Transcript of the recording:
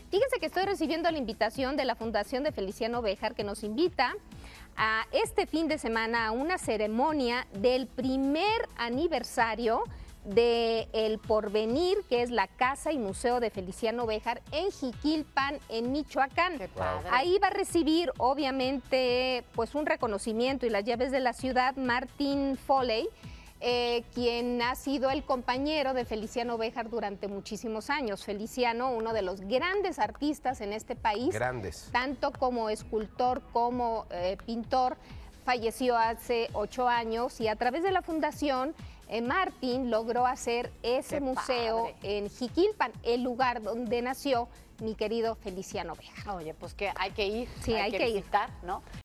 Fíjense que estoy recibiendo la invitación de la Fundación de Feliciano Béjar, que nos invita a este fin de semana a una ceremonia del primer aniversario de El Porvenir, que es la Casa y Museo de Feliciano Béjar en Jiquilpan, en Michoacán. Qué padre. Ahí va a recibir, obviamente, pues un reconocimiento y las llaves de la ciudad Martin Foley, quien ha sido el compañero de Feliciano Béjar durante muchísimos años. Feliciano, uno de los grandes artistas en este país, tanto como escultor como pintor, falleció hace 8 años y a través de la fundación Martin logró hacer ese museo en Jiquilpan, el lugar donde nació mi querido Feliciano Béjar. Oye, pues que hay que ir, sí, hay que visitar, ¿no?